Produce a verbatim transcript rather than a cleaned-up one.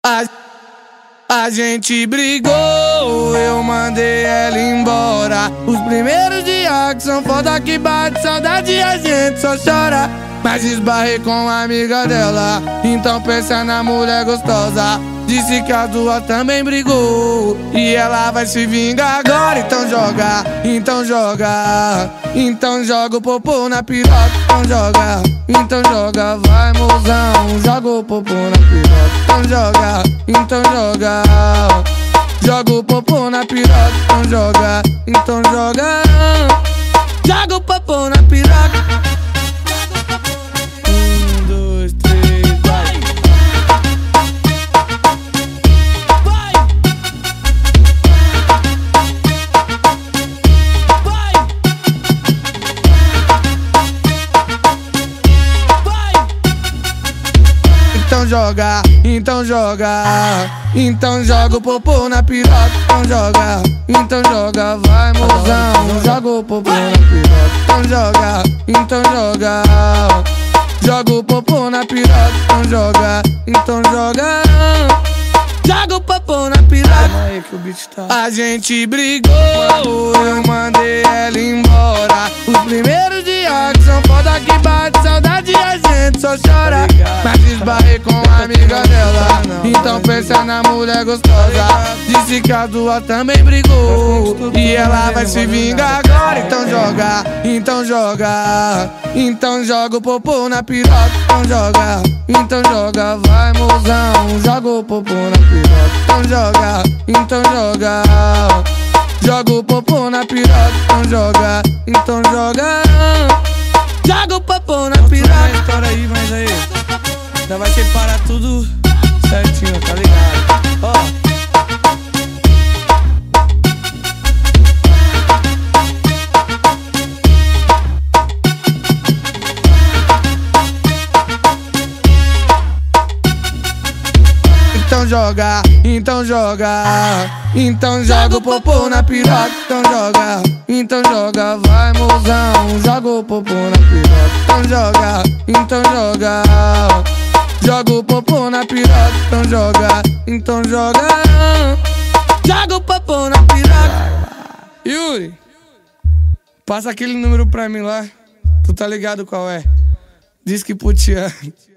A, a gente brigou, eu mandei ela embora. Os primeiros dias que são foda que bate saudade, a gente só chora. Mas esbarrei com a amiga dela, então pensa na mulher gostosa. Disse que a duas também brigou e ela vai se vingar agora. Então joga, então joga, então joga o popô na piroca. Então joga, então joga, vai mozão, joga o popô na piroca. Então joga, então joga, joga o popô na piroca. Então joga, então joga, joga o popô na piroca. Então joga, então joga, então joga o popô na piroca. Então joga, então joga, vai mozão, joga o popô na piroca. Então joga, então joga, joga o popô na piroca. Então joga, então joga, joga o popô na piroca. A gente brigou, eu mandei ela embora. Os primeiros dias que são foda que bate saudade, a gente só chora. Mas esbarrei com a amiga dela, então pensa na mulher gostosa. Disse que a duas também brigou e ela vai se vingar agora. Então joga, então joga, então joga o popô na piroca. Então joga, então joga, vai mozão, joga o popô na piroca. Então joga, então joga, joga o popô na piroca. Então joga, então joga, joga o popô na piroca. História aí, mas aí já vai separar tudo certinho, tá ligado? Ó. Então joga, então joga, então joga o popô na piroca. Então joga, então joga, vai mozão, joga o popô na piroca. Então joga, então joga, joga o popô na piroca. Então joga, então joga, joga o popô na piroca. Yuri, passa aquele número pra mim lá, tu tá ligado qual é? Diz que putiano.